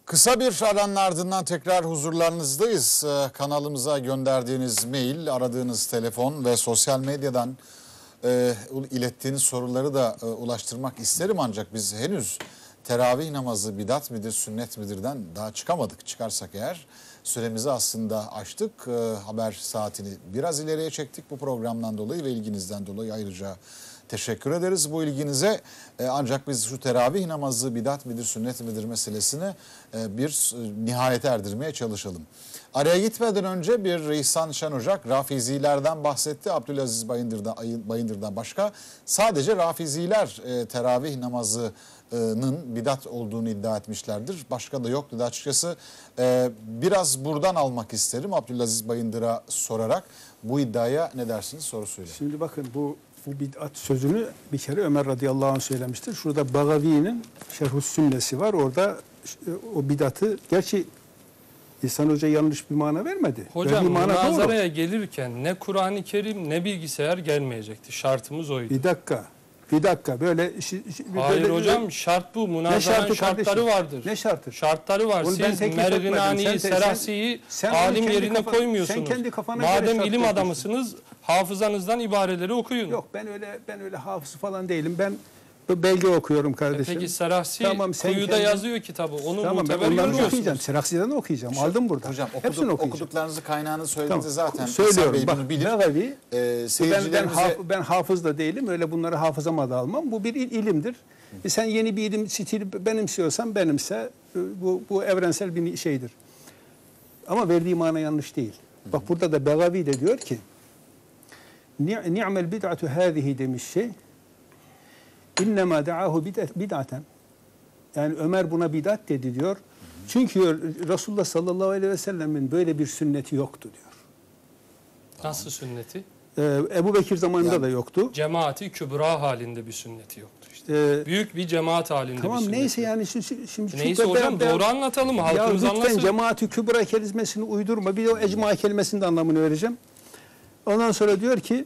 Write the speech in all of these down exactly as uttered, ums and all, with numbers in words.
Kısa bir aranın ardından tekrar huzurlarınızdayız. Ee, kanalımıza gönderdiğiniz mail, aradığınız telefon ve sosyal medyadan e, ilettiğiniz soruları da e, ulaştırmak isterim. Ancak biz henüz teravih namazı bidat midir, sünnet midirden daha çıkamadık. Çıkarsak eğer süremizi aslında aştık. E, haber saatini biraz ileriye çektik bu programdan dolayı ve ilginizden dolayı ayrıca teşekkür ederiz bu ilginize. Ee, ancak biz şu teravih namazı bidat midir, sünnet midir meselesini e, bir e, nihayete erdirmeye çalışalım. Araya gitmeden önce bir İhsan Şen Ocak Rafizilerden bahsetti. Abdülaziz Bayındır'dan, Bayındır'dan başka sadece Rafiziler e, teravih namazının bidat olduğunu iddia etmişlerdir. Başka da yok dedi açıkçası. E, biraz buradan almak isterim Abdülaziz Bayındır'a sorarak. Bu iddiaya ne dersiniz sorusuyla. Şimdi bakın bu Bu bid'at sözünü bir kere Ömer radıyallahu anh söylemiştir. Şurada Bagavi'nin Şerhus Sünnesi var. Orada o bid'atı, gerçi İhsan Hoca yanlış bir mana vermedi. Hocam münazaraya gelirken ne Kur'an-ı Kerim ne bilgisayar gelmeyecekti. Şartımız oydu. Bir dakika. Bir dakika böyle... Hayır böyle, hocam şart bu. Münazaranın şartları kardeşim? vardır. Ne şartı? Şartları var. Onu Siz Merginani'yi, Serasi'yi alim yerine kafa, koymuyorsunuz. Sen kendi kafana Madem ilim adamısınız hafızanızdan ibareleri okuyun. Yok ben öyle ben öyle hafız falan değilim. Ben belge okuyorum kardeşim. E peki Serasi tamam, kuyuda kendin... yazıyor kitabı. Onu tamam, muteber görmüyorsunuz. Okuyacağım. Seraksi'den okuyacağım. Şu, Aldım burada. Hocam okuduk, okuduklarınızı kaynağını söyledi tamam. zaten. Söylüyorum. Bak bilir. Begavi, ee, ben, ben, haf, ben hafız da değilim. Öyle bunları hafızama da almam. Bu bir il, ilimdir. E sen yeni bir ilim stili benimsiyorsan benimse bu, bu evrensel bir şeydir. Ama verdiği mana yanlış değil. Hı. Bak burada da Begavi de diyor ki ni'mel bid'atu hâzihi demiş şey. İnnemâ da'ahu bid'aten. Yani Ömer buna bid'at dedi diyor. Çünkü Resulullah sallallahu aleyhi ve sellemin böyle bir sünneti yoktu diyor. Nasıl sünneti? Ee, Ebu Bekir zamanında yani, da yoktu. Cemaati kübra halinde bir sünneti yoktu işte. Ee, Büyük bir cemaat halinde tamam, bir sünneti. Tamam neyse yani şimdi, şimdi neyse hocam ben, doğru anlatalım halkımız ya, anlasın. Lütfen cemaati kübra kelimesini uydurma. Bir de o ecma kelimesinin de anlamını vereceğim. Ondan sonra diyor ki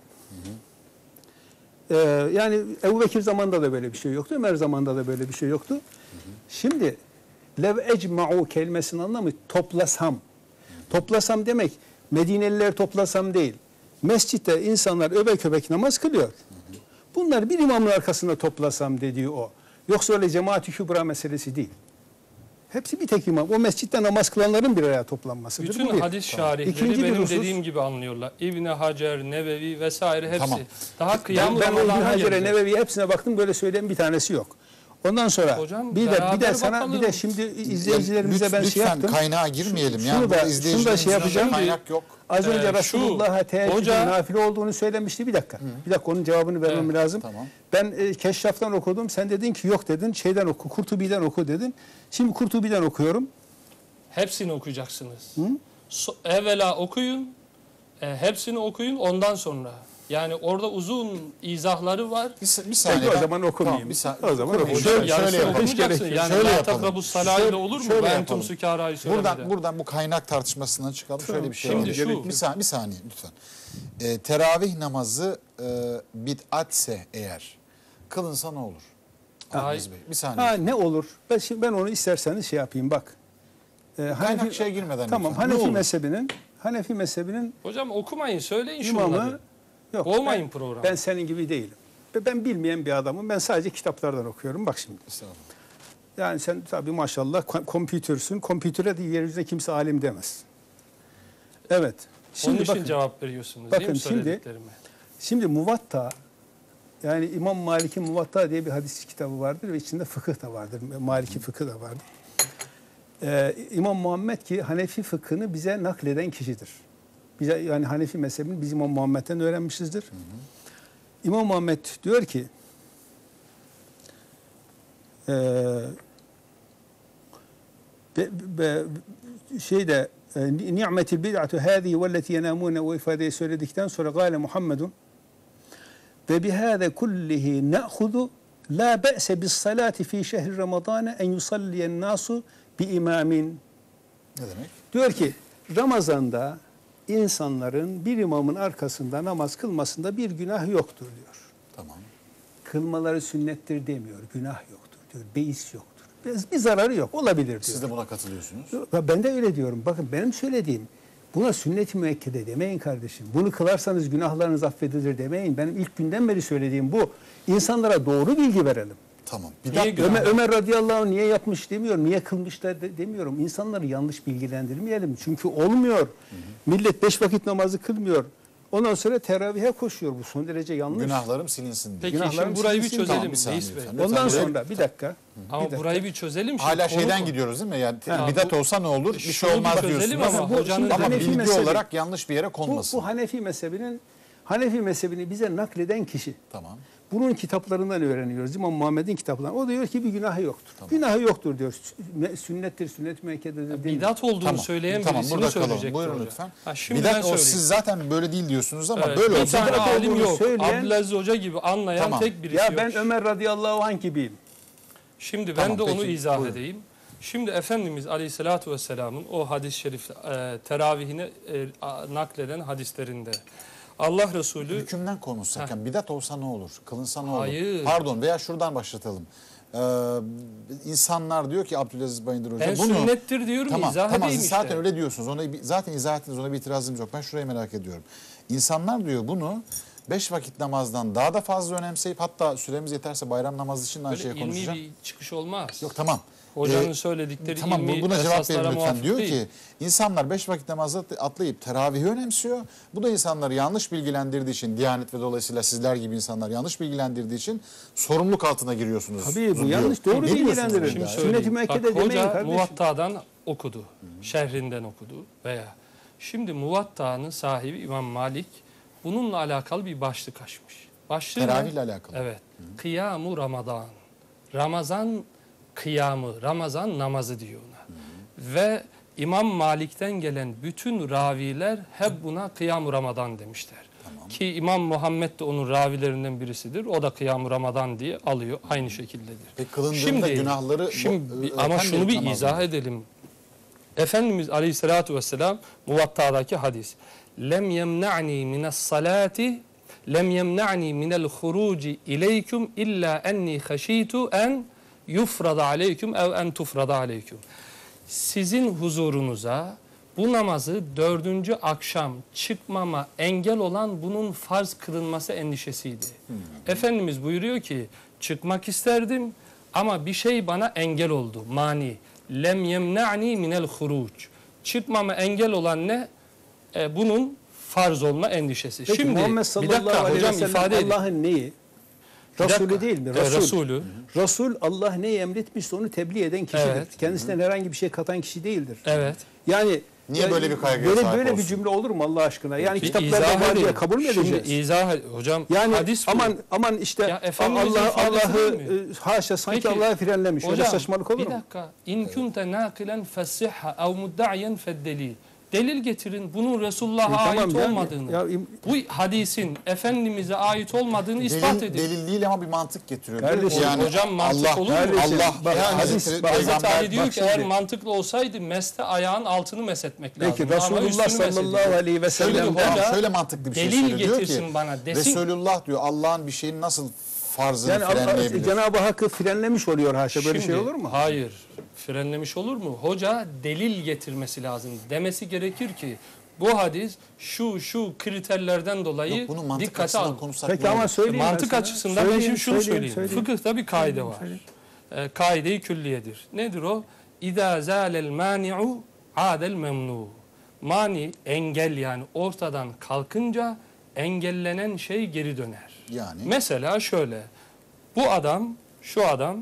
Ee, yani Ebu Bekir zamanında da böyle bir şey yoktu. Ömer zamanında da böyle bir şey yoktu. Hı hı. Şimdi lev ecma'u kelimesinin anlamı toplasam. Hı hı. Toplasam demek Medineliler toplasam değil. Mescitte insanlar öbek öbek namaz kılıyor. Hı hı. Bunlar bir imamın arkasında toplasam dediği o. Yoksa öyle cemaat-i kübra meselesi değil. Hepsi bir tek imam. O mescitte namaz kılanların bir araya toplanmasıdır. Bütün bu hadis şarihleri İkinci benim husus, dediğim gibi anlıyorlar. İbn Hacer, Nevevi vesaire hepsi. Tamam. Daha kıyamlı ben, ben İbn Hacer'e, Nevevi hepsine baktım, böyle söyleyen bir tanesi yok. Ondan sonra Hocam, bir de bir de sana bakalım. bir de şimdi izleyicilerimize ben lütfen, şey yaptım. Lütfen kaynağa girmeyelim şunu, yani. şunu da, şunu da şey yapacağım. Kaynak yok. Az önce ee, Resulullah'a teheccüdün nafile olduğunu söylemişti. Bir dakika. Hı. Bir dakika onun cevabını vermem evet, lazım. Tamam. Ben e, Keşşaf'tan okudum. Sen dedin ki yok dedin. Şeyden oku, Kurtubi'den oku dedin. Şimdi Kurtubi'den okuyorum. Hepsini okuyacaksınız. Hı? So, evvela okuyun. E, hepsini okuyun ondan sonra. Yani orada uzun izahları var. Bir, bir saniye. Peki, o zaman okumayayım. Tamam, o zaman okumayayım. Şöyle, şöyle, şöyle okumayacaksın. Yani şöyle la takrabus salayla olur mu? Şöyle Ben tüm sükarayı söylemeden. Buradan, buradan bu kaynak tartışmasından çıkalım. Tamam. Şöyle bir şey Şimdi var. şu. Bir saniye, bir saniye lütfen. Ee, teravih namazı e, bid'atse eğer kılınsa ne olur? Hayır. Bey, bir saniye. Ha, ne olur? Ben şimdi ben onu isterseniz şey yapayım bak. Ee, Kaynak şeye girmeden tamam, lütfen. Hanefi mezhebinin Hanefi mezhebinin hocam okumayın, söyleyin imamı, şunları. Yok, olmayın ben, program. Ben senin gibi değilim. Ben bilmeyen bir adamım. Ben sadece kitaplardan okuyorum. Bak şimdi. Yani sen tabii maşallah kompütörsün. Kompütöre de yeryüzünde kimse alim demez. Evet. Şimdi Onun için bakın, cevap veriyorsunuz bakın, değil mi şimdi, şimdi Muvatta, yani İmam Malik'in Muvatta diye bir hadis kitabı vardır ve içinde fıkıh da vardır. Maliki fıkıh da vardır. Ee, İmam Muhammed ki Hanefi fıkhını bize nakleden kişidir. Bize, yani Hanefi mezhebini biz İmam Muhammed'den öğrenmişizdir. Hı hı. İmam Muhammed diyor ki e, be, be, şeyde ni'metil bid'atu hâzihi velleti yenâmûne o ifadeyi söyledikten sonra gâle Muhammedun ve bihâze kullihi ne'hudu la be'se bis salati fi şehri Ramazan en yusalliyen nasu bi imamin. Ne demek? Diyor ki Ramazan'da insanların bir imamın arkasında namaz kılmasında bir günah yoktur diyor. Tamam. Kılmaları sünnettir demiyor. Günah yoktur diyor. Beis yoktur. bir zararı yok. Olabilir diyor. Siz de buna katılıyorsunuz. Ben de öyle diyorum. Bakın benim söylediğim buna sünnet-i müekkede demeyin kardeşim. Bunu kılarsanız günahlarınız affedilir demeyin. Benim ilk günden beri söylediğim bu. İnsanlara doğru bilgi verelim. Tamam. Niye Bidat Ömer, Ömer radıyallahu anh niye yapmış demiyorum, niye kılmış da de, demiyorum. İnsanları yanlış bilgilendirmeyelim. Çünkü olmuyor. Hı hı. Millet beş vakit namazı kılmıyor. Ondan sonra teravihe koşuyor. Bu son derece yanlış. günahlarım silinsin diye. Peki Günahlarım şimdi burayı bir silinsin. çözelim Tamam, bir saniye Reis Bey. lütfen. Ondan Lütfen. sonra bir dakika. Ama bir dakika. burayı bir çözelim. Şimdi Hala konu- şeyden gidiyoruz değil mi? Yani Ha, bidat bu- olsa ne olur? Bir şey şunu bir olmaz çözelim diyorsunuz. ama Bu- hocanın şimdi Ama Hanefi bilgi mezhebi- olarak yanlış bir yere Bu, konmasın. bu Hanefi mezhebinin Hanefi mezhebini bize nakleden kişi. Tamam. Bunun kitaplarından öğreniyoruz. İmam Muhammed'in kitaplarından. O diyor ki bir günahı yoktur. Günahı yoktur diyor. Sü- Sünnettir, sünnet-i müekkededir demiyor. bidat olduğunu Tamam. söyleyen Tamam, birisini burada kalalım. söyleyecekti Buyurun hoca. lütfen. Ha, şimdi ben Bidat o söyleyeyim. siz zaten böyle değil diyorsunuz ama Evet, böyle bir olsa tane bidat alim olduğunu yok. söyleyen- Abdülaziz Hoca gibi anlayan Tamam. tek birisi Ya yok. ben Ömer radıyallahu anh gibiyim. Şimdi ben Tamam, de onu peki, izah buyurun. edeyim. Şimdi Efendimiz Aleyhisselatü Vesselam'ın o hadis-i şerif e, teravihini e, a- nakleden hadislerinde Allah Resulü hükümden konuşsak. Yani bidat olsa ne olur? Kılınsa ne olur? Hayır. Pardon veya şuradan başlatalım. Ee, insanlar diyor ki Abdülaziz Bayındır Hoca ben bunu... sünnettir diyorum Tamam, izah tamam edeyim siz işte. zaten öyle diyorsunuz. Ona, bir- zaten izah ettiniz, ona bir itirazımız yok. Ben şurayı merak ediyorum. İnsanlar diyor bunu beş vakit namazdan daha da fazla önemseyip, hatta süremiz yeterse bayram namazı için de aynı Böyle şeyi ilmi konuşacağım. bir çıkış olmaz. Yok tamam. Hocanın Ee, söyledikleri Tamam bu- ilmi buna cevap verin esaslara lütfen. muvafık Diyor değil. ki insanlar beş vakit namazı atlayıp teravihi önemsiyor. Bu da insanları yanlış bilgilendirdiği için, Diyanet ve dolayısıyla sizler gibi insanlar yanlış bilgilendirdiği için sorumluluk altına giriyorsunuz. Tabii bu diyor. yanlış. Doğru Ne diyorsunuz bilgilendirir. bunda? Şimdi Sünnet-i söyleyeyim. müekkede Bak, demeyin hoca kardeşim. Muvatta'dan okudu. Şerhinden okudu veya. Şimdi Muvatta'nın sahibi İmam Malik bununla alakalı bir başlık açmış. Başlığı ne? Teravihle alakalı. Evet. Kıyamu Ramazan. Ramazan kıyamı, Ramazan namazı diyor ona. Ve İmam Malik'ten gelen bütün raviler hep buna Kıyam-ı Ramazan demişler. Tamam. Ki İmam Muhammed de onun ravilerinden birisidir. O da Kıyam-ı Ramazan diye alıyor. Aynı şekildedir. Peki kılındığında günahları... Şimdi, bu- ama öten şunu bir namaz izah mı? edelim. Efendimiz Aleyhisselatü Vesselam Muvatta'daki hadis. Lem yemna'ni mine's salati lem yemna'ni minel huruci ileyküm illa enni haşitu en yufrada aleyküm ev en tufrada aleyküm. Sizin huzurunuza bu namazı dördüncü akşam çıkmama engel olan bunun farz kılınması endişesiydi. Hmm. Efendimiz buyuruyor ki çıkmak isterdim ama bir şey bana engel oldu. Mani. Lem yemna'ni minel huruc. Çıkmama engel olan ne? E, bunun farz olma endişesi. Peki, Şimdi Muhammed bir sallallahu dakika aleyhi hocam ve ifade sellem edin. Allah'ın neyi? Bir Resulü dakika. değil mi? E, Resul. Resulü. Resul Allah neyi emretmişse onu tebliğ eden kişidir. Evet. Kendisinden herhangi bir şey katan kişi değildir. Evet. Yani Niye ya- böyle bir kaygıya böyle, sahip böyle bir olsun? cümle olur mu Allah aşkına? Yani Bir kitaplarda izah var diye edeyim. kabul mü edeceğiz? Şimdi izah hocam Yani hadis bu. aman aman işte Ya Efendimizin Allah ifadesi Allah'ı değil mi? e, haşa sanki Peki, Allah'ı frenlemiş. Öyle Hocam, saçmalık olur bir mu? dakika. İn kunte nakilen fesihha ev mudda'yen feddelil. Delil getirin bunun Resulullah'a E, tamam ait yani, olmadığını. ya, im- bu hadisin Efendimiz'e ait olmadığını ispat Delil, edin. delil değil ama bir mantık getiriyor. Diyor Kardeşim, ki yani hocam mantık Allah, olur mu? Kardeşim, Allah, bak, yani hadis- Hazreti bak, Hazreti Peygamber Ali diyor bak ki eğer şimdi- mantıklı olsaydı meste ayağın altını mesetmek lazım. Peki Resulullah sallallahu aleyhi ve Şöyle, sellem Hoca, tamam, şöyle mantıklı bir şey delil söylüyor. Diyor getirsin ki, bana, desin. Resulullah diyor Allah'ın bir şeyin nasıl farzını yani Allah, frenleyebilir? Cenab-ı Hakk'ı frenlemiş oluyor haşa. Böyle şey olur mu? Hayır. Frenlemiş olur mu? Hoca delil getirmesi lazım. Demesi gerekir ki bu hadis şu şu kriterlerden dolayı Yok, bunu mantık dikkate açısından al. konuşsak Peki ne ama olur? söyleyeyim ben Mantık sana. açısından ben Söyleyeyim, şimdi şunu söyleyeyim, söyleyeyim. söyleyeyim. Fıkıhta bir kaide Söyleyeyim, var. söyleyeyim. E, kaide-i külliyedir. Nedir o? İzâ zâlel mâni'u âdel memnû. Mani, engel yani ortadan kalkınca engellenen şey geri döner. Yani Mesela şöyle. Bu adam, şu adam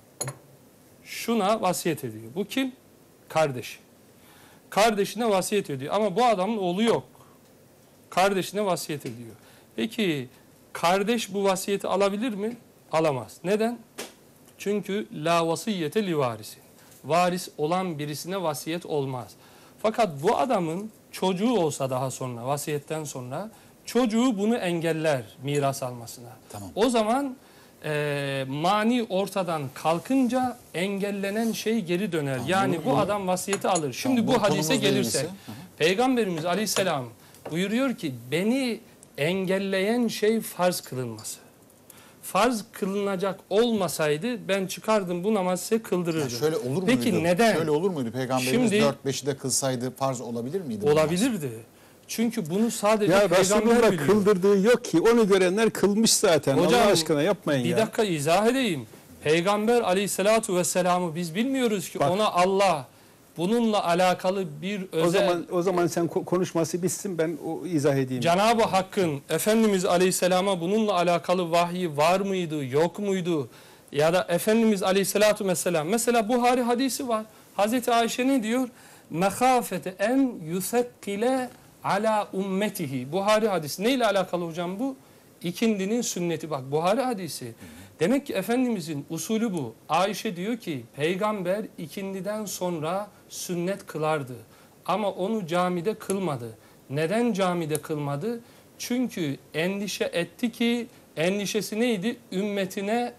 şuna vasiyet ediyor. Bu kim? Kardeşi. Kardeşine vasiyet ediyor. Ama bu adamın oğlu yok. Kardeşine vasiyet ediyor. Peki kardeş bu vasiyeti alabilir mi? Alamaz. Neden? Çünkü la vasiyete li varisin. Varis olan birisine vasiyet olmaz. Fakat bu adamın çocuğu olsa daha sonra, vasiyetten sonra çocuğu bunu engeller miras almasına. Tamam. O zaman e, mani ortadan kalkınca engellenen şey geri döner. Tamam, yani bu- bu bu- adam vasiyeti alır. Şimdi Tamam, bu bu hadise konumuzla gelirsek, ilgisi. Hı hı. Peygamberimiz Aleyhisselam buyuruyor ki beni engelleyen şey farz kılınması. farz kılınacak olmasaydı ben çıkardım bu namazı size kıldırırdım. Yani şöyle olur muydu? Peki neden? Şöyle olur muydu? Peygamberimiz Şimdi- dört beşi de kılsaydı farz olabilir miydi? bu namaz? Olabilirdi. Çünkü bunu sadece Ya peygamber Resulullah biliyor. kıldırdığı yok ki. Onu görenler kılmış zaten. Hocam, Allah aşkına yapmayın bir ya. dakika izah edeyim. Peygamber aleyhissalatu vesselam'ı biz bilmiyoruz ki Bak. ona Allah bununla alakalı bir özel... O zaman o zaman sen ko- konuşması bitsin, ben o izah edeyim. Cenab-ı Hakk'ın Efendimiz Aleyhisselam'a bununla alakalı vahyi var mıydı, yok muydu? Ya da Efendimiz Aleyhisselatu Vesselam. Mesela Buhari hadisi var. Hazreti Ayşe ne diyor? Mehafete en yusekkile ala ummetihi. Buhari hadisi. Neyle alakalı hocam bu? İkindinin sünneti. Bak Buhari hadisi. Demek ki Efendimizin usulü bu. Ayşe diyor ki peygamber ikindiden sonra sünnet kılardı. Ama onu camide kılmadı. Neden camide kılmadı? Çünkü endişe etti ki, endişesi neydi? Ümmetine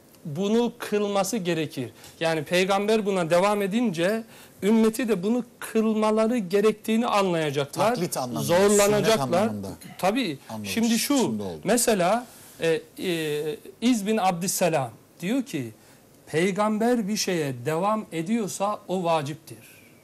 bunu kılması gerekir. Yani peygamber buna devam edince ümmeti de bunu kılmaları gerektiğini anlayacaklar. Taklit anlamında, sünnet zorlanacaklar. anlamında. Tabii. Anladım. Şimdi şu Şimdi oldu. mesela e, e, İz bin Abdüsselam diyor ki peygamber bir şeye devam ediyorsa o vaciptir.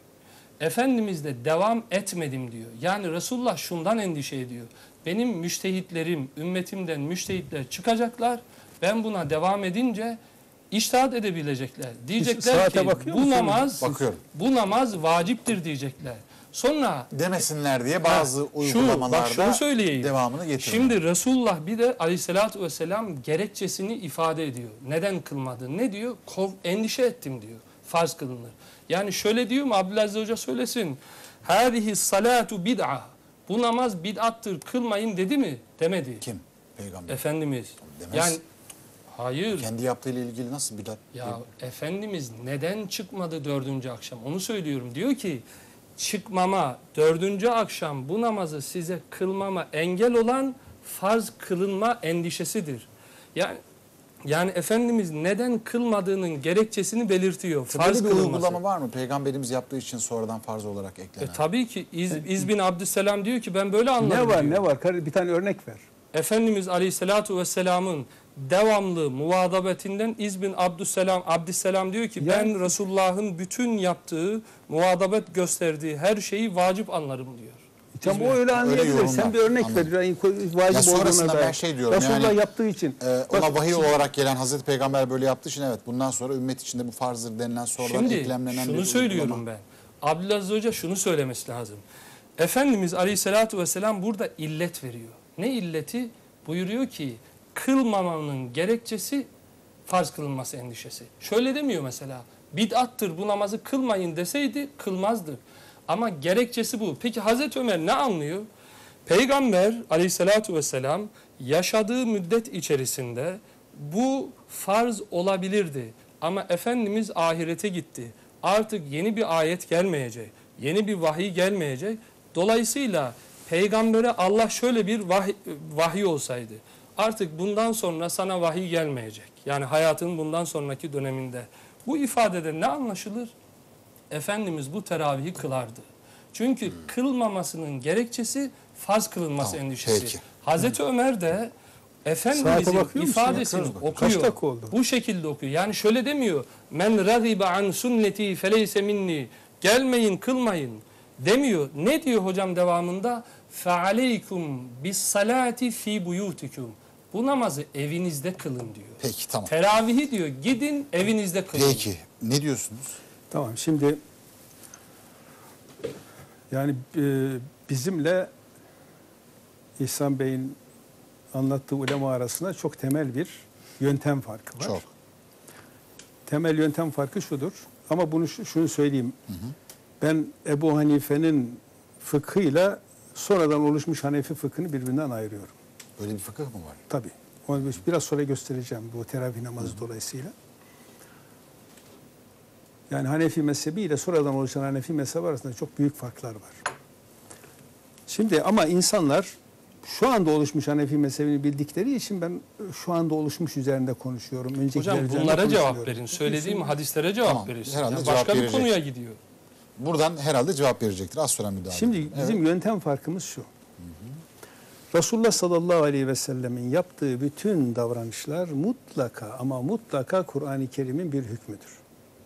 Efendimiz de devam etmedim diyor. Yani Resulullah şundan endişe ediyor. Benim müştehitlerim, ümmetimden müştehitler çıkacaklar. Ben buna devam edince içtihat edebilecekler. Diyecekler saate ki bakıyor bu musun? namaz Bakıyorum. bu namaz vaciptir diyecekler. Sonra Demesinler diye bazı Ha, şu, uygulamalarda bak şunu söyleyeyim. devamını getirin. Şimdi Resulullah bir de aleyhissalatü vesselam gerekçesini ifade ediyor. Neden kılmadı? Ne diyor? Kov, endişe ettim diyor. Farz kılınır. Yani şöyle diyor mu? Abdülaziz Hoca söylesin. Hâzihi salatu bid'a. Bu namaz bid'attır. Kılmayın dedi mi? Demedi. Kim? Peygamber. Efendimiz. Demez. Yani hayır. Kendi yaptığıyla ilgili nasıl bidat? Ya Efendimiz neden çıkmadı dördüncü akşam? Onu söylüyorum. Diyor ki çıkmama dördüncü akşam bu namazı size kılmama engel olan farz kılınma endişesidir. Yani yani Efendimiz neden kılmadığının gerekçesini belirtiyor. Farz Böyle bir kılınması. uygulama var mı? Peygamberimiz yaptığı için sonradan farz olarak eklenen. E, tabii ki İz, İz bin Abdüsselam diyor ki ben böyle anladım Ne var diyor. ne var? Kar- Bir tane örnek ver. Efendimiz Aleyhisselatu Vesselam'ın devamlı muvadabetinden İz bin Abdüsselam, Abdüsselam diyor ki Ya- ben Resulullah'ın bütün yaptığı, muvadabet gösterdiği her şeyi vacip anlarım diyor. Tam o öyle anlayabilir. yorumlar. Sen bir örnek Anladım. ver. Yani vacip Ya sonrasında olduğuna ben dair. şey diyorum, Resulullah yani, yaptığı için. Ee, ona Bak, vahiy şimdi- olarak gelen Hazreti Peygamber böyle yaptığı için evet bundan sonra ümmet içinde bu farzdır denilen sonradan Şimdi eklemlenen bir şunu söylüyorum uygulama. ben. Abdülaziz Hoca şunu söylemesi lazım. Efendimiz Aleyhisselatü Vesselam burada illet veriyor. Ne illeti? Buyuruyor ki kılmamanın gerekçesi farz kılınması endişesi. Şöyle demiyor mesela. Bid'attır bu namazı kılmayın deseydi kılmazdı. Ama gerekçesi bu. Peki Hazreti Ömer ne anlıyor? Peygamber Aleyhisselatü Vesselam yaşadığı müddet içerisinde bu farz olabilirdi. Ama Efendimiz ahirete gitti. Artık yeni bir ayet gelmeyecek. Yeni bir vahiy gelmeyecek. Dolayısıyla peygambere Allah şöyle bir vahiy, vahiy olsaydı. Artık bundan sonra sana vahiy gelmeyecek. Yani hayatın bundan sonraki döneminde. Bu ifadede ne anlaşılır? Efendimiz bu teravihi kılardı. Çünkü kılmamasının gerekçesi farz kılınması Tamam, endişesi. peki. Hazreti Ömer de Saate Efendimizin bakıyor musun ya? ifadesini Bakıyoruz, bakıyoruz. okuyor. Kaç dakika oldu? Bu şekilde okuyor. Yani şöyle demiyor. Men ragibe an sünneti feleyse minni. Gelmeyin, kılmayın demiyor. Ne diyor hocam devamında? Fealeykum bis salati fi buyutikum. Bu namazı evinizde kılın diyor. Peki tamam. Teravihi diyor gidin evinizde kılın. Peki ne diyorsunuz? Tamam şimdi yani e, bizimle İhsan Bey'in anlattığı ulema arasında çok temel bir yöntem farkı var. Çok. Temel yöntem farkı şudur. Ama bunu şu- şunu söyleyeyim. Ben Ebu Hanife'nin fıkhıyla sonradan oluşmuş Hanefi fıkhını birbirinden ayırıyorum. Böyle bir fıkıh mı var? Tabii. Onu biraz sonra göstereceğim bu teravih namazı dolayısıyla. Yani Hanefi mezhebi ile sonradan oluşan Hanefi mezhebi arasında çok büyük farklar var. Şimdi ama insanlar şu anda oluşmuş Hanefi mezhebini bildikleri için ben şu anda oluşmuş üzerinde konuşuyorum. Öncekiler Hocam üzerinde bunlara cevap konuşmuyorum. verin. Söylediğim hadislere cevap Tamam, verirsin. herhalde Yani cevap başka bir verecek. konuya gidiyor. Buradan herhalde cevap verecektir. Az sonra müdahale Şimdi edelim. bizim Evet. yöntem farkımız şu. Resulullah sallallahu aleyhi ve sellemin yaptığı bütün davranışlar mutlaka ama mutlaka Kur'an-ı Kerim'in bir hükmüdür.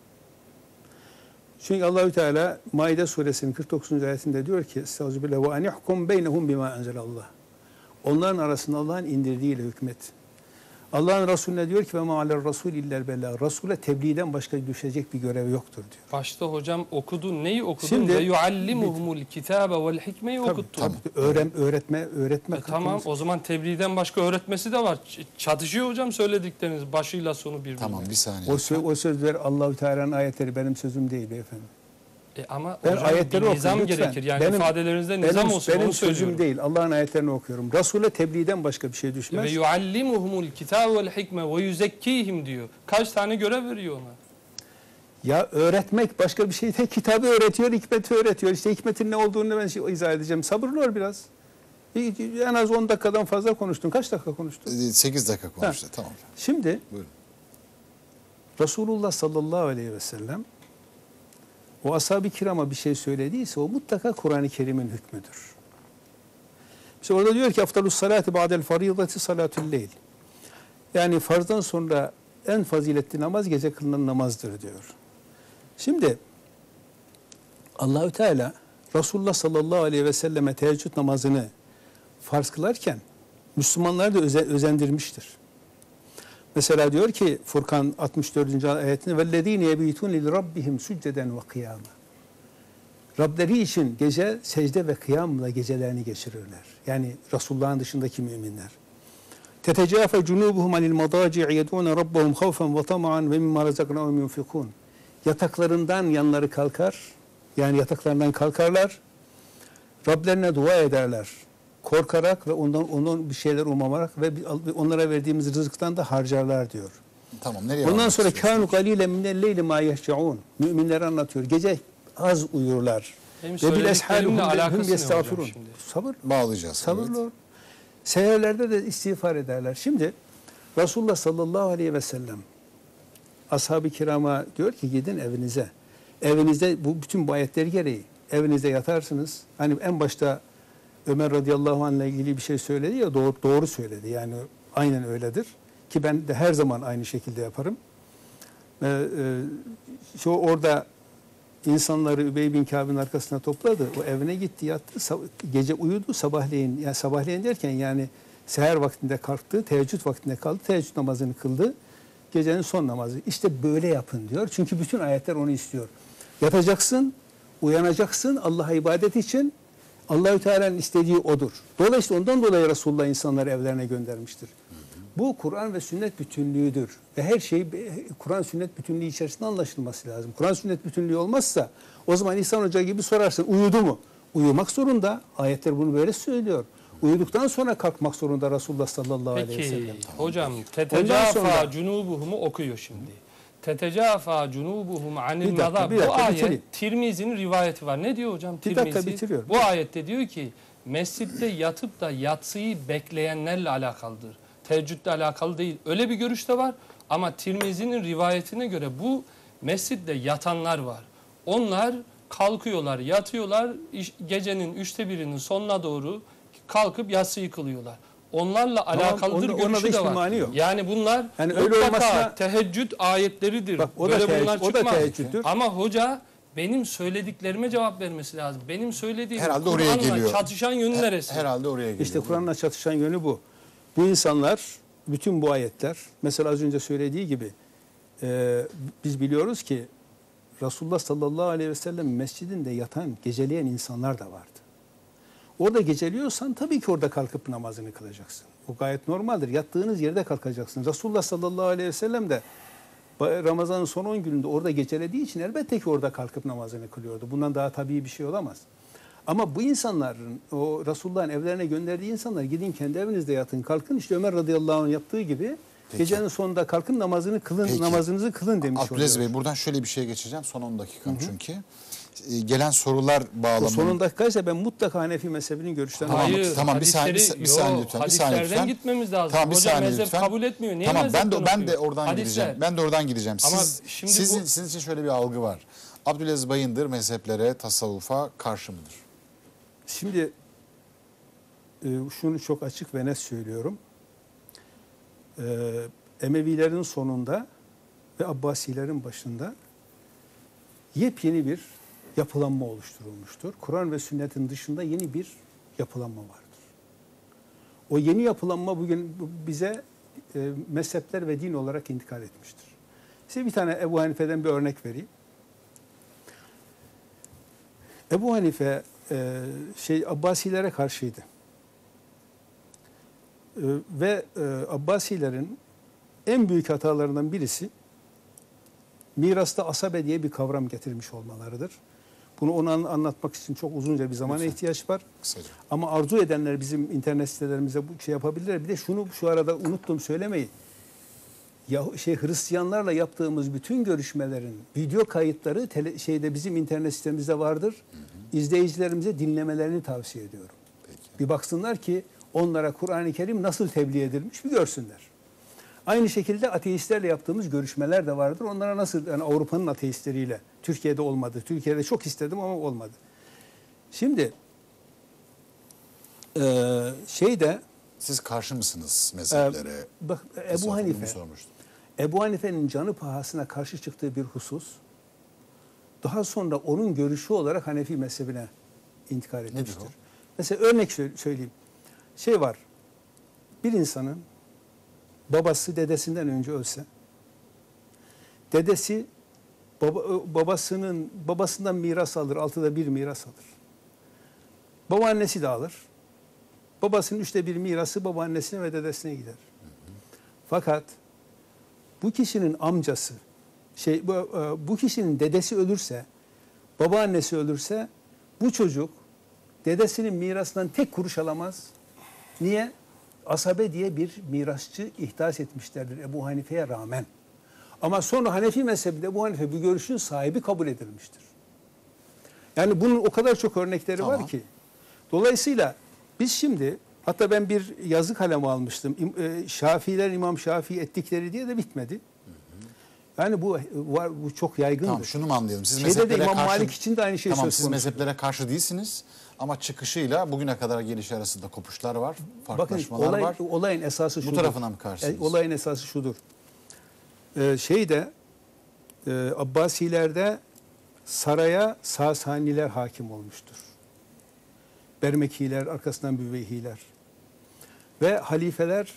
Çünkü Allahü Teala Maide suresinin kırk dokuzuncu ayetinde diyor ki: "Estağfirullah ve anihkum beynehum bima enzelallah." Onların arasında Allah'ın indirdiğiyle hükmet. Allah'ın Resulüne diyor ki: "Ve ma alel rasul illel belâ." Resul'e tebliğden başka düşecek bir görev yoktur diyor. Başta hocam okudun. Neyi okudun? Şimdi- Ve yuallimuhumul kitabe vel hikmeyi Tabii, okuttun. tabii. Öğren, öğretme, öğretme. E tamam, o zaman tebliğden başka öğretmesi de var. Ç- Çatışıyor hocam söyledikleriniz başıyla sonu birbirine. Tamam, bir saniye. O, sö- o sözler Allahü Teala'nın ayetleri, benim sözüm değil beyefendi. E ama Ben hocam ayetleri bir nizam okuyun lütfen. gerekir. Yani Benim- ifadelerinizde nizam Benim, olsun benim onu sözüm söylüyorum. değil. Allah'ın ayetlerini okuyorum. Resul'e tebliğden başka bir şey düşmez. Ve yuallimuhumul kitabe vel hikme ve yuzekkihim diyor. Kaç tane görev veriyor ona? Ya öğretmek başka bir şey değil. Kitabı öğretiyor, hikmeti öğretiyor. İşte hikmetin ne olduğunu ben şey izah edeceğim. Sabırlı ol biraz. En az on dakikadan fazla konuştun. Kaç dakika konuştun? sekiz dakika konuştu. Tamam. Şimdi Buyurun. Resulullah sallallahu aleyhi ve sellem o ashab-ı kirama bir şey söylediyse o mutlaka Kur'an-ı Kerim'in hükmüdür. İşte orada diyor ki: "Afdalus salati ba'del faridati salatul leyl." Yani farzdan sonra en faziletli namaz gece kılınan namazdır diyor. Şimdi Allahü Teala Resulullah sallallahu aleyhi ve selleme teheccüd namazını farz kılarken Müslümanları da öze, özendirmiştir. Mesela diyor ki Furkan altmış dördüncü ayetinde: "Vellezîne yebîtûne lirabbihim succeden ve kıyâma." Rableri için gece secde ve kıyamla gecelerini geçirirler. Yani Resulullah'ın dışındaki müminler. "Tetecâfe cunûbuhum anil madâci'i yedûne rabbahum havfen ve tama'an ve mimma razaknâhum yunfikûn." Yataklarından yanları kalkar, yani yataklarından kalkarlar, Rablerine dua ederler. Korkarak ve ondan ondan bir şeyler umamarak ve onlara verdiğimiz rızıktan da harcarlar diyor. Tamam, nereye Ondan varmak sonra istiyorsun? kânu galîlen minel leyli mâ yehşe'ûn. Müminler anlatıyor. Gece az uyurlar. Benim Ve bil söylediklerimle eshâlihum alakası ne hocam yestağfirûn. şimdi? Sabır. Bağlayacağız. Sabırlı evet. ol. Seherlerde de istiğfar ederler. Şimdi Resulullah sallallahu aleyhi ve sellem ashab-ı kirama diyor ki: "Gidin evinize. Evinizde bu bütün bu ayetler gereği evinizde yatarsınız." Hani en başta Ömer radıyallahu anh ile ilgili bir şey söyledi ya, doğru, doğru söyledi. Yani aynen öyledir. Ki ben de her zaman aynı şekilde yaparım. Ee, e, şu orada insanları Übey bin Kâb'ın arkasına topladı. O evine gitti, yattı. Sab- gece uyudu. Sabahleyin, yani sabahleyin derken yani seher vaktinde kalktı. Teheccüd vaktinde kaldı. Teheccüd namazını kıldı. Gecenin son namazı. İşte böyle yapın diyor. Çünkü bütün ayetler onu istiyor. Yatacaksın, uyanacaksın Allah'a ibadet için. Allahü Teala'nın istediği odur. Dolayısıyla ondan dolayı Resulullah insanları evlerine göndermiştir. Bu Kur'an ve sünnet bütünlüğüdür. Ve her şey Kur'an sünnet bütünlüğü içerisinde anlaşılması lazım. Kur'an sünnet bütünlüğü olmazsa o zaman İhsan Hoca gibi sorarsın: uyudu mu? Uyumak zorunda. Ayetler bunu böyle söylüyor. Uyuduktan sonra kalkmak zorunda Resulullah sallallahu aleyhi ve sellem. Peki hocam Ondan tetecafa sonra- cunubuhumu okuyor şimdi. Tetecafa cunubuhum anil Bir dakika, madab. bir Bu dakika, ayet bitireyim. Tirmizi'nin rivayeti var. Ne diyor hocam Bir Tirmizi? dakika, bitiriyorum. Bu ayette diyor ki mescitte yatıp da yatsıyı bekleyenlerle alakalıdır. Teheccüdle alakalı değil. Öyle bir görüş de var ama Tirmizi'nin rivayetine göre bu mescitte yatanlar var. Onlar kalkıyorlar, yatıyorlar, iş- gecenin üçte birinin sonuna doğru kalkıp yatsıyı kılıyorlar. Onlarla Tamam, alakalıdır onda- ona da görüşü de hiçbir var. mani yok. Yani bunlar Yani öyle mutlaka olmasına- teheccüd ayetleridir. Bak, o da Böyle teheccüd- bunlar o da çıkmaz. teheccüddür. Ama hoca benim söylediklerime cevap vermesi lazım. Benim söylediğim Herhalde oraya Kur'an'la geliyor. çatışan yönü neresi? Herhalde oraya geliyor. İşte Kur'an'la çatışan yönü bu. Bu insanlar, bütün bu ayetler, mesela az önce söylediği gibi e, biz biliyoruz ki Resulullah sallallahu aleyhi ve sellem mescidinde yatan, geceleyen insanlar da vardı. Orada geceliyorsan tabii ki orada kalkıp namazını kılacaksın. O gayet normaldir. Yattığınız yerde kalkacaksın. Resulullah sallallahu aleyhi ve sellem de Ramazan'ın son on gününde orada gecelediği için elbette ki orada kalkıp namazını kılıyordu. Bundan daha tabii bir şey olamaz. Ama bu insanların, o Resulullah'ın evlerine gönderdiği insanlar, gidin kendi evinizde yatın, kalkın. İşte Ömer radıyallahu anh yaptığı gibi Peki. gecenin sonunda kalkın namazını kılın, Peki. namazınızı kılın demiş Abdülaziz oluyor. Bey, buradan şöyle bir şeye geçeceğim. Son on dakikam çünkü. Ee, Gelen sorular O bağlamında. son dakikaysa ben mutlaka Hanefi mezhebinin görüşlerini Tamam, Hayır, tamam, bir saniye, bir, hadisleri- bir saniye Yo, lütfen. Bir saniye hadislerden lütfen. gitmemiz lazım. Tamam, bir Hoca saniye mezhep lütfen. kabul etmiyor. Niye tamam, ben de mezhepten ben de okuyor? oradan Hadisler. gideceğim. Ben de oradan gideceğim. Ama Siz, şimdi sizin, bu- sizin için şöyle bir algı var. Abdülaziz Bayındır mezheplere, tasavvufa karşı mıdır? Şimdi e, şunu çok açık ve net söylüyorum. E, Emevilerin sonunda ve Abbasilerin başında yepyeni bir yapılanma oluşturulmuştur. Kur'an ve sünnetin dışında yeni bir yapılanma vardır. O yeni yapılanma bugün bize e, mezhepler ve din olarak intikal etmiştir. Size bir tane Ebu Hanife'den bir örnek vereyim. Ebu Hanife e, şey Abbasilere karşıydı. E, ve e, Abbasilerin en büyük hatalarından birisi mirasta asabe diye bir kavram getirmiş olmalarıdır. Bunu ona anlatmak için çok uzunca bir zamana Lütfen. ihtiyaç var. Kısaca. Ama arzu edenler bizim internet sitelerimize bu şey yapabilirler. Bir de şunu şu arada unuttum söylemeyi. Ya şey Hristiyanlarla yaptığımız bütün görüşmelerin video kayıtları tele, şeyde bizim internet sitemizde vardır. Hı hı. İzleyicilerimize dinlemelerini tavsiye ediyorum. Peki. Bir baksınlar ki onlara Kur'an-ı Kerim nasıl tebliğ edilmiş bir görsünler. Aynı şekilde ateistlerle yaptığımız görüşmeler de vardır. Onlara nasıl yani Avrupa'nın ateistleriyle Türkiye'de olmadı. Türkiye'de çok istedim ama olmadı. Şimdi e, şeyde Siz karşı mısınız mezheplere? e, bak Ebu Estağfurullah, Hanife bunu sormuştum. Ebu Hanife'nin canı pahasına karşı çıktığı bir husus daha sonra onun görüşü olarak Hanefi mezhebine intikal etmiştir. o? Mesela örnek söyleyeyim. Şey var. Bir insanın babası dedesinden önce ölse, dedesi baba, babasının babasından miras alır, altıda bir miras alır. Babaannesi de alır. Babasının üçte bir mirası babaannesine ve dedesine gider. Hı hı. Fakat bu kişinin amcası, şey bu, bu kişinin dedesi ölürse, babaannesi ölürse, bu çocuk dedesinin mirasından tek kuruş alamaz. Niye? Asabe diye bir mirasçı ihdas etmişlerdir Ebu Hanife'ye rağmen. Ama sonra Hanefi mezhebinde Ebu Hanife bu görüşün sahibi kabul edilmiştir. Yani bunun o kadar çok örnekleri Tamam. var ki. Dolayısıyla biz şimdi, hatta ben bir yazı kalemi almıştım. Şafiiler İmam Şafii ettikleri diye de bitmedi. Yani bu var, bu çok yaygındır. Tamam, şunu mu anlayalım? Siz Şeyde mezheplere de İmam karşı... Malik için de aynı şey Tamam, söz siz konusu. mezheplere karşı değilsiniz ama çıkışıyla bugüne kadar gelişi arasında kopuşlar var, Bakın farklılaşmalar olay, var. olayın esası şudur. Bu tarafına mı karşısınız? E, olayın esası şudur. Ee, şeyde e, Abbasilerde saraya Sasaniler hakim olmuştur. Bermekiler, arkasından Büveyhiler. Ve halifeler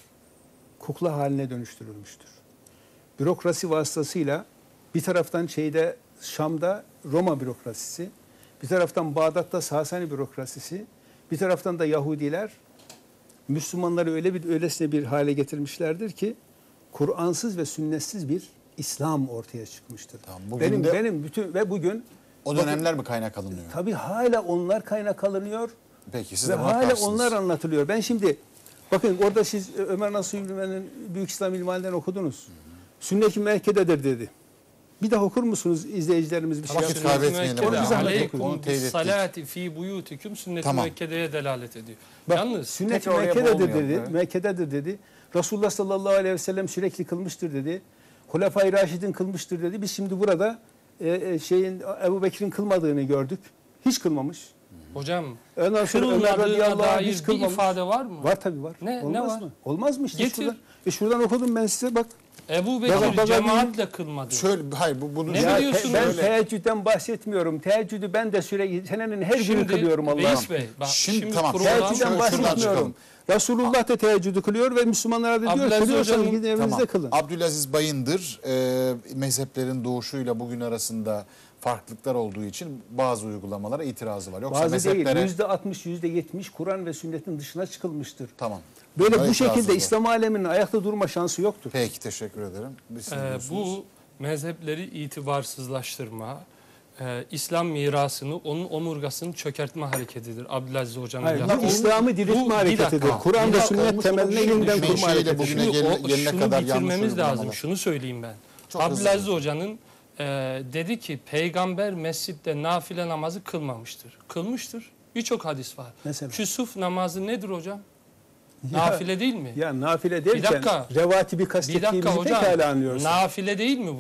kukla haline dönüştürülmüştür. Bürokrasi vasıtasıyla bir taraftan şeyde Şam'da Roma bürokrasisi, bir taraftan Bağdat'ta Sasani bürokrasisi, bir taraftan da Yahudiler Müslümanları öyle bir öylesine bir hale getirmişlerdir ki Kur'ansız ve sünnetsiz bir İslam ortaya çıkmıştır. Tamam, bugün benim de- benim bütün ve bugün O dönemler mi kaynak alınıyor? tabii hala onlar kaynak alınıyor Peki, siz ve de buna hala karşısınız. onlar anlatılıyor. Ben şimdi bakın orada siz Ömer Nasuh İlmi'nin Büyük İslam İlmihal'den okudunuz. Sünnet-i Mekke'dedir dedi. Bir daha okur musunuz izleyicilerimiz bir Tamam, şey hiç yapsın? kaybetmeyelim. Onu bir zahmet Aleykum Onu teyit ettik. salati fi buyutikum sünnet-i Tamam. müekkedeye delalet ediyor. Bak, Yalnız sünnet-i tekrar oraya Mekke'dedir boğulmayalım, dedi. evet. Mekke'dedir dedi. Resulullah sallallahu aleyhi ve sellem sürekli kılmıştır dedi. Hulefai Raşid'in kılmıştır dedi. Biz şimdi burada e, e, şeyin Ebu Bekir'in kılmadığını gördük. Hiç kılmamış. hocam Ondan sonra Ömer kırılmadığına radıyallahu anh dair hiç bir kılmamış. ifade var mı? Var tabii var. Ne- Olmaz ne var? mı? Olmaz mı işte? Getir. Şuradan, e şuradan okudum ben size bak. Ebu Bekir Baga- baga cemaatle kılmadı. Şöyle, hayır bu bunu... Ne Ya, biliyorsunuz? te- ben Şöyle- teheccüden bahsetmiyorum. Teheccüdü ben de sürekli senenin her günü Şimdi kılıyorum Allah'ım. Reis Bey, bak, Şimdi şimdi, tamam, program şöyle- Teheccüden şuradan çıkalım. bahsetmiyorum. Resulullah da teheccüdü kılıyor ve Müslümanlara da diyor Abdülaziz kılıyorsanız Hoca'nın- gidin evinizde Tamam. kılın. Abdülaziz Bayındır e, mezheplerin doğuşuyla bugün arasında farklılıklar olduğu için bazı uygulamalara itirazı var. Yoksa Bazı mezheplere... değil, yüzde altmış, yüzde yetmiş Kur'an ve sünnetin dışına çıkılmıştır. Tamam. Böyle Buna bu itirazınız şekilde var. İslam aleminin ayakta durma şansı yoktur. Peki, teşekkür ederim. Biz siz Ee, diyorsunuz. bu mezhepleri itibarsızlaştırma, e, İslam mirasını, onun omurgasını çökertme hareketidir. Abdülaziz Hoca'nın Hayır, yaptığı. bu İslam'ı diriltme Bu- bir hareketidir. dakika, Kur'an bir ve dakika. sünnet temeline Şimdi yeniden şu kurma şeyle hareketidir. bugüne Şunu, gel- o- gelene şunu kadar yanlış bitirmemiz lazım. uygulamalar. Şunu söyleyeyim ben. Çok Abdülaziz hızlı. Hoca'nın e, dedi ki peygamber mescitte nafile namazı kılmamıştır. Kılmıştır. Birçok hadis var. Mesela? Küsuf namazı nedir hocam? Ya- Nafile değil mi? Ya nafile Bir derken dakika. revatibi Bir dakika kastettiğimizi hocam. pekala anlıyorsun. Nafile değil mi bu?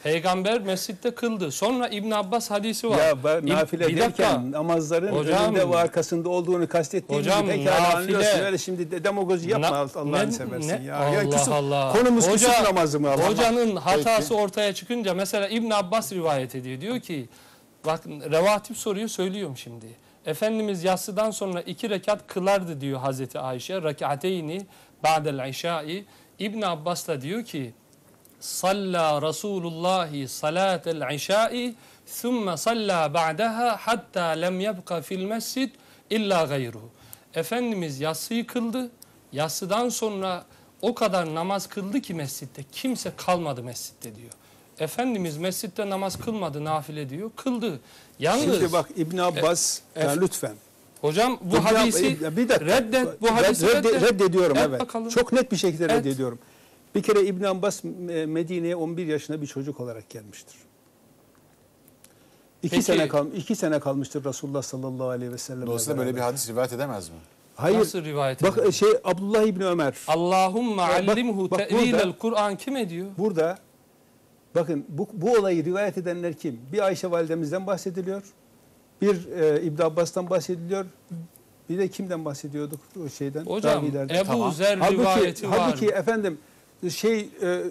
Peygamber mescitte kıldı. Sonra İbn Abbas hadisi var. Ya ben İb- nafile bir dakika. derken namazların Hocam- önünde ve arkasında olduğunu kastettiğimizi Hocam, pekala nafile- anlıyorsun. Öyle şimdi de demagoji yapma Na- Allah'ını ne- seversin ne- ya. Allah ya küsüp, Allah. Konumuz Hoca- küsüp namazı mı? Allah? Hocanın hatası Peki. ortaya çıkınca mesela İbn Abbas rivayet ediyor. Diyor ki bakın revatip soruyu söylüyorum şimdi. Efendimiz yatsıdan sonra iki rekat kılardı diyor Hazreti Ayşe. Rekateyni ba'del işai. İbn Abbas da diyor ki Salla Resulullahi salatel işai thumme salla ba'daha hatta lem yebqa fil mescid illa gayruhu. Efendimiz yatsıyı kıldı. Yatsıdan sonra o kadar namaz kıldı ki mescitte kimse kalmadı mescitte diyor. Efendimiz mescitte namaz kılmadı nafile diyor. Kıldı. Yalnız Şimdi bak İbn Abbas E- ya Ef- lütfen. hocam bu İbn Ab- hadisi İbn- bir dakika. reddet. Bu Red- hadisi redde- reddet. reddediyorum Et evet. bakalım. Çok net bir şekilde Et. reddediyorum. Bir kere İbn Abbas e, Medine'ye on bir yaşında bir çocuk olarak gelmiştir. İki Peki- sene kal iki sene kalmıştır Resulullah sallallahu aleyhi ve sellem. Dolayısıyla böyle bir hadis rivayet edemez mi? Hayır. Nasıl rivayet Bak ediyor? şey Abdullah İbni Ömer. Allahümme Ya bak- allimhu bak te'vilel burada- Kur'an kim ediyor? Burada bakın bu, bu olayı rivayet edenler kim? Bir Ayşe validemizden bahsediliyor. Bir e, İbn Abbas'tan bahsediliyor. Bir de kimden bahsediyorduk o şeyden? Hocam ravilerden? Ebu Tamam. Zer Halbuki, rivayeti var. halbuki efendim şey e,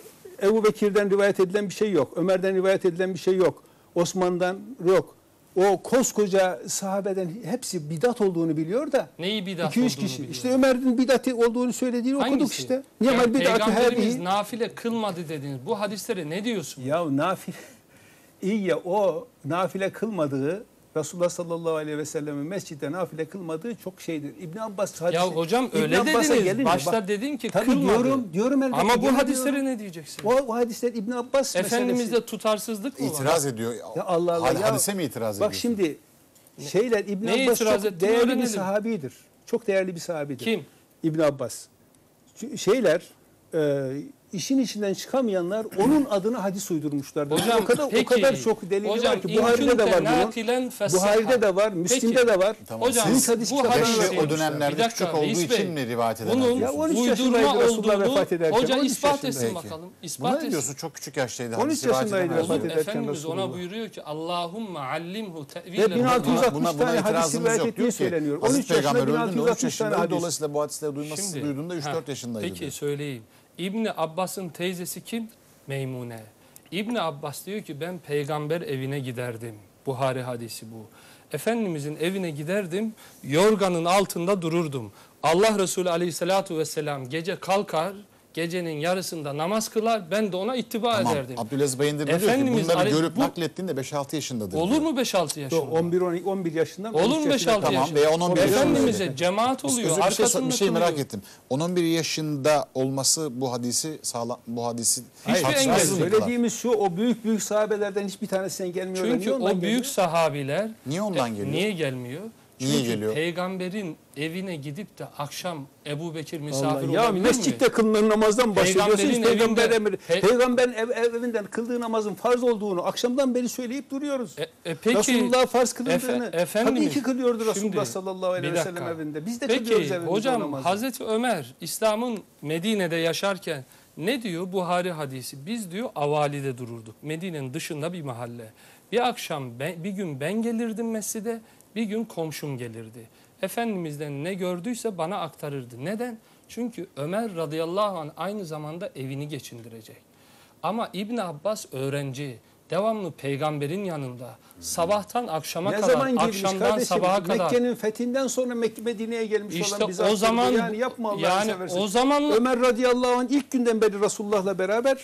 Ebu Bekir'den rivayet edilen bir şey yok. Ömer'den rivayet edilen bir şey yok. Osman'dan yok. O koskoca sahabeden hepsi bidat olduğunu biliyor da Neyi bidat iki yüz olduğunu kişi. biliyor. İşte Ömer'in bidati olduğunu söylediğini okuduk Hangisi? işte. Ya Niye bidati Peygamberimiz her nafile kılmadı dediniz. Bu hadislere ne diyorsun? Ya nafile iyi ya o nafile kılmadığı Resulullah sallallahu aleyhi ve sellem'in mescitte nafile kılmadığı çok şeydir. İbn Abbas hadisi. Ya hocam İbn öyle Abbas'a dediniz. gelince Başta bak- dedin ki Tabii kılmadı. diyorum, diyorum elbette. Ama bu gene hadislere diyorum. ne diyeceksin? O, o hadisler İbn Abbas Efendimizde meselesi. tutarsızlık mı var? İtiraz ediyor. Ya Allah Allah. Had- ya, Hadise mi itiraz ediyor? Bak şimdi şeyler İbn neye Abbas itiraz çok ettiğini değerli bir öğrenelim. sahabidir. Çok değerli bir sahabidir. Kim? İbn Abbas. Ç- Şeyler e, işin içinden çıkamayanlar onun adına hadis uydurmuşlardır. Hocam, o kadar peki, o kadar çok delili hocam, var ki Buhari'de de var nakilen bunun. fesseha. Buhari'de de var, Müslim'de Peki. de var. Tamam. Hocam Siz hadis bu kitaplarına hadisi Yaşı o koymuşlar. dönemlerde Bir dakika, küçük olduğu Reis için Bey, mi rivayet edemez bunun diyorsunuz? Ya on üç uydurma yaşındaydı Resulullah olduğunu vefat ederken, hoca on üç ispat yaşındaydı. etsin Peki. bakalım. Buna İspat ne etsin. diyorsun? Çok küçük yaştaydı. on üç hadis rivayet yaşındaydı edemez. vefat Olur, ederken Efendimiz ona Resulullah. buyuruyor ki Allahümme allimhu Ve te'vilel bin altı yüz Kur'an. altmış Buna, buna tane hadis itirazımız rivayet yok. ettiği Diyor ki söyleniyor. on Hazreti üç yaşında Peygamber bin öldüğünde altı yüz on üç altmış tane yaşındaydı. hadis. Dolayısıyla bu hadisleri duyması, Şimdi, duyduğunda üç ha, dört yaşındaydı. Peki söyleyeyim. İbni Abbas'ın teyzesi kim? Meymune. İbni Abbas diyor ki ben peygamber evine giderdim. Buhari hadisi bu. Efendimizin evine giderdim. Yorganın altında dururdum. Allah Resulü aleyhissalatu vesselam gece kalkar. Gecenin yarısında namaz kılar. Ben de ona ittiba Tamam. ederdim. Abdülaziz Bayındır diyor ki Efendimiz bunları Ali- görüp bu- naklettiğinde beş altı yaşındadır. Olur diyor. mu beş altı yaşında? on bir on iki on bir yaşından Olur on mu üç beş yaşına altı kadar. Tamam, yaşında? veya on on bir yaşında Efendimiz'e öyle. cemaat oluyor. Özür bir şey, Arkasında bir şey merak kılıyor. ettim. on on bir yaşında olması bu hadisi sağlam bu hadisi Hiçbir tartışmasız engel mı yok. kılar? Söylediğimiz şu o büyük büyük sahabelerden hiçbir tanesinden gelmiyor. Çünkü Niye ondan o geliyor? büyük sahabiler Niye ondan e, geliyor? Niye gelmiyor? Niye Çünkü geliyor? peygamberin evine gidip de akşam Ebu Bekir Allah, misafir ya olabilir mescitte mi? kılınan namazdan bahsediyorsunuz. Peygamberin Peygamber evinde- emri. Pe- Peygamberin ev, ev- evinden kıldığı namazın farz olduğunu akşamdan beri söyleyip duruyoruz. E, e, peki, Resulullah farz kıldığını Efe- Efendimiz, tabii ki kılıyordu Resulullah şimdi, sallallahu aleyhi bir ve sellem dakika. evinde. Biz de kılıyoruz Peki evimizde o hocam namazı. Hazreti Ömer İslam'ın Medine'de yaşarken ne diyor Buhari hadisi? Biz diyor avalide dururduk. Medine'nin dışında bir mahalle. Bir akşam ben, bir gün ben gelirdim mescide, bir gün komşum gelirdi. Efendimiz'den ne gördüyse bana aktarırdı. Neden? Çünkü Ömer radıyallahu anh aynı zamanda evini geçindirecek. Ama İbn Abbas öğrenci. Devamlı peygamberin yanında. Sabahtan akşama Ne kadar, zaman girmiş akşamdan kardeşim? sabaha kadar. Mekke'nin fethinden sonra Mekke Medine'ye gelmiş İşte olan bir o zattır bu. zaman yani yapma Allah'ını yani seversen. o zaman Ömer radıyallahu anh ilk günden beri Resulullah'la beraber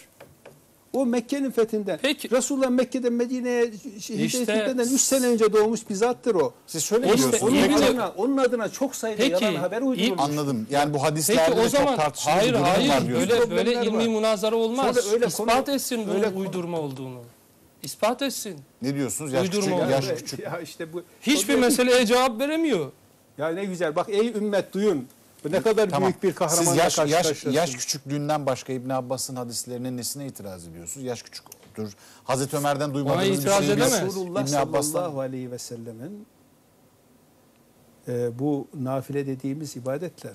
o Mekke'nin fethinden. Peki. Resulullah Mekke'den Medine'ye hicret İşte- etmeden üç sene önce doğmuş bir zattır o. Siz şöyle İşte diyorsunuz. Onun İbn- Peki, adına, onun adına çok sayıda Peki, yalan haber uydurulmuş. anladım. Yani bu hadislerde Peki o de zaman çok tartışılı bir hayır durum var hayır diyorsunuz. böyle Problemler böyle ilmi var. münazara olmaz. Sonra öyle İspat konu- etsin bunun öyle konu- uydurma olduğunu. İspat etsin. Ne diyorsunuz? Yaş Uydurma küçük, oldu. yaş Ya, küçük. ya işte bu. Hiçbir o da- meseleye cevap veremiyor. Ya ne güzel. Bak ey ümmet duyun. Bu ne kadar Tamam. büyük bir Siz kahramanla yaş, yaş, karşılaşıyorsunuz. yaş küçüklüğünden başka İbn Abbas'ın hadislerinin nesine itiraz ediyorsunuz? Yaş küçüktür. Hazreti Ömer'den duymadığınız bir itiraz şeyi biz edemez. Resulullah İbn Abbas'tan sallallahu aleyhi ve sellemin e, bu nafile dediğimiz ibadetler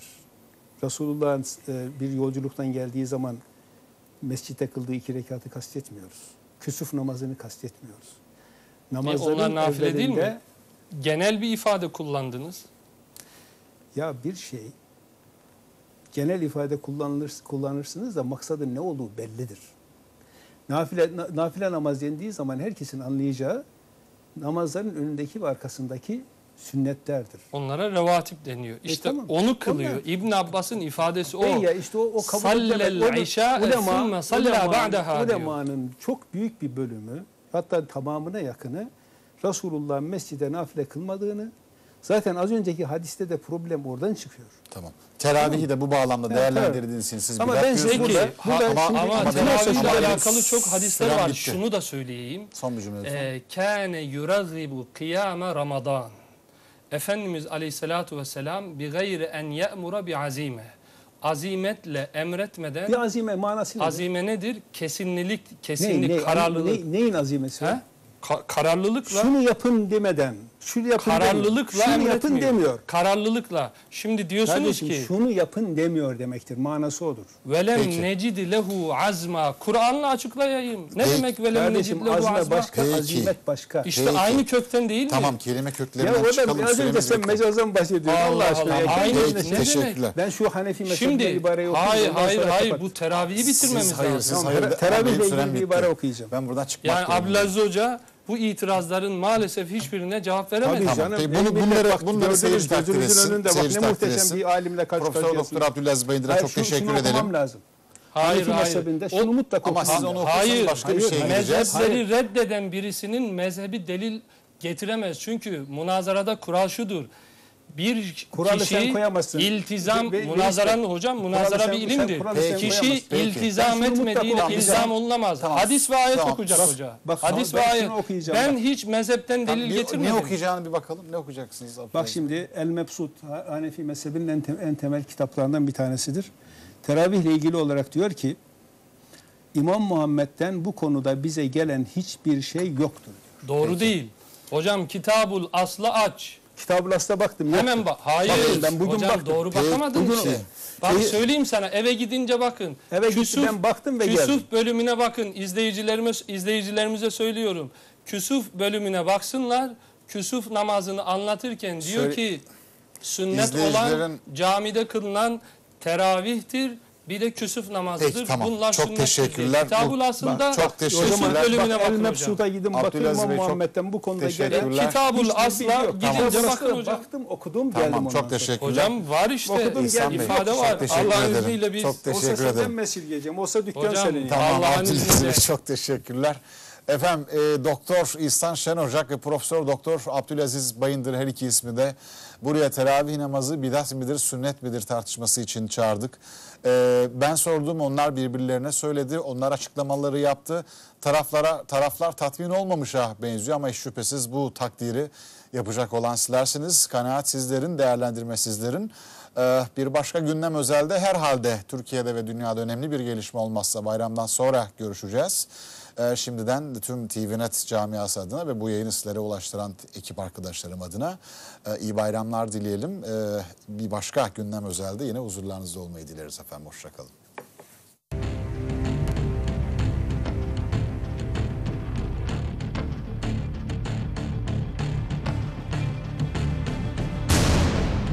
Resulullah'ın e, bir yolculuktan geldiği zaman mescitte kıldığı iki rekatı kastetmiyoruz. küsuf namazını kastetmiyoruz. E, Namazların onlar nafile değil evvelinde- mi? Genel bir ifade kullandınız. Ya bir şey genel ifade kullanılır, kullanırsınız da maksadın ne olduğu bellidir. Nafile, na- nafile namaz dendiği zaman herkesin anlayacağı namazların önündeki ve arkasındaki sünnetlerdir. Onlara revatip deniyor. İşte tamam. onu kılıyor. Onlar- İbn Abbas'ın ifadesi o. E ya işte o, o kabul edilemez. Sallel Onu işâ'e ulema- thumme sallâ ulemanın- ba'deha diyor. Ulemanın çok büyük bir bölümü, hatta tamamına yakını Resulullah'ın mescide nafile kılmadığını, zaten az önceki hadiste de problem oradan çıkıyor. Tamam. Teravihi de bu bağlamda Evet, değerlendirdiğiniz için siz Ama bidat ben size diyorsunuz. Peki, burada, burada ama- şimdi Ama Ama teravihle ama- alakalı çok hadisler Süren var. bitti. Şunu da söyleyeyim. Son bir cümle lütfen. Ee, Kâne yurazzibu kıyâme Ramazan. Efendimiz Aleyhisselatu Vesselam bi gayri en ye'mura bi azime. Azimetle emretmeden, bir azime manası nedir? azime nedir? Kesinlilik, Ne- kesinlik, ne- kararlılık. ne- neyin azimesi? He? var? Ka- kararlılıkla, Şunu yapın demeden, şunu yapın kararlılıkla demiyor. Şunu yapın emretmiyor. demiyor. Kararlılıkla. Şimdi diyorsunuz Kardeşim ki şunu yapın demiyor demektir. Manası odur. velem Peki. necidi lehu azma. Kur'an'la açıklayayım. Ne Peki. demek velem Kardeşim necidi lehu azme azma? başka, Peki. azimet başka. İşte Peki. aynı kökten değil mi? Tamam, kelime Ya köklerinden orada çıkalım. biraz önce süremiz sen yok. mecazdan bahsediyorsun. Allah Allah aşkına. Allah. ya. Aynı- Kendi ne içine- demek? Teşekkürler. Ben şu Hanefi mezhebinde Şimdi ibareyi okuyayım. hayır ondan hayır sonra hayır kapat. bu teravihi bitirmemiz Siz hayır, lazım. siz Tamam, hayır. ter- teravihle Benim ilgili sürem bir bitti. ibare okuyacağım. Ben buradan çıkmak Yani durumundayım. Abdülaziz Hoca bu itirazların maalesef hiçbirine cevap veremedi. Tabii Tamam. canım. Peki, benim bunu- millet bunları- bak, bunları gördünüz, seyirci takdir gözünüzün etsin, önünde bak seyirci ne takdir muhteşem etsin. bir alimle karşı Profesör karşıyasınız. Doktor Abdülaziz Bayındır'a Hayır, çok şunu- teşekkür şunu okumam edelim. lazım. Hayır Hanefi hayır. mezhebinde O- şunu mutlaka Ama okumam siz onu lazım. okursanız Hayır, başka bir hayır, şeye gideceğiz. mezhepleri reddeden birisinin mezhebi delil getiremez. Çünkü münazarada kural şudur. Bir Kuralı kişi sen koyamazsın. iltizam, Ve- ve- münazaranın ve- hocam Kuralı münazara sen- bir sen ilimdir. kuralı sen Kişi koyamazsın. Peki. iltizam Ben şunu mutlaka etmediğiyle okuyacağım. ilzam olunamaz. Tamam. Hadis ve ayet Tamam. okuyacak Bak- hoca. bak, Hadis ben ve şunu ayet. okuyacağım Ben bak. hiç mezhepten Tamam, delil bir- getirmedim. Ne okuyacağını bir bakalım. Ne okuyacaksınız? Bak Abdülaziz? şimdi El Mebsut Hanefi mezhebinin en, tem- en temel kitaplarından bir tanesidir. Teravihle ilgili olarak diyor ki İmam Muhammed'den bu konuda bize gelen hiçbir şey yoktur. Doğru Peki. değil. Hocam Kitabul Aslı aç. Kitab-ı Asla baktım. yoktur. Hemen bak. Hayır. Bakın, ben bugün Hocam baktım. doğru Peki, bakamadın bugün- ki. Bak Şeyi- söyleyeyim sana eve gidince bakın. Eve gittim, ben baktım ve Küsuf geldim. bölümüne bakın. İzleyicilerime, izleyicilerimize söylüyorum. Küsuf bölümüne baksınlar. Küsuf namazını anlatırken diyor Söyle- ki sünnet olan İzleyicilerin- camide kılınan teravihtir. Bir de küsuf namazıdır. Peki, tamam. Bunlar Çok sünnettir. teşekkürler. Kitab-ül Aslında Bak, çok teşekkürler. küsuf Bak, bölümüne El bakın hocam. Mebsut'a gidin bakın Abdülaziz İmam Bey, çok Muhammed'den bu konuda gelen teşekkürler. Kitabul hiçbir Asla bilgi yok. gidince Kitab-ı bakın Asl'a hocam. Baktım okudum geldim Tamam, ondan çok sonra. teşekkürler. Hocam var işte Okudum, İhsan geldim. Bey, ifade çok var. teşekkür Allah'ın ederim. izniyle biz Çok Olsa teşekkür senden ederim. mi esirgeyeceğim? Olsa dükkan Hocam, senin. Tamam, Allah'ın Abdülaziz izniyle. Bey, çok teşekkürler. Efendim e, Doktor İhsan Şen Ocak ve Profesör Doktor Abdülaziz Bayındır, her iki ismi de buraya teravih namazı bidat midir, sünnet midir tartışması için çağırdık. E, ben sordum, onlar birbirlerine söyledi, onlar açıklamaları yaptı. Taraflara taraflar tatmin olmamışa benziyor ama hiç şüphesiz bu takdiri yapacak olan sizlersiniz. Kanaat sizlerin, değerlendirme sizlerin. Ee, Bir başka gündem özelde herhalde Türkiye'de ve dünyada önemli bir gelişme olmazsa bayramdan sonra görüşeceğiz. Ee, Şimdiden tüm T V Net camiası adına ve bu yayını sizlere ulaştıran ekip arkadaşlarım adına e, iyi bayramlar dileyelim. Ee, Bir başka gündem özelde yine huzurlarınızda olmayı dileriz efendim. Hoşça kalın.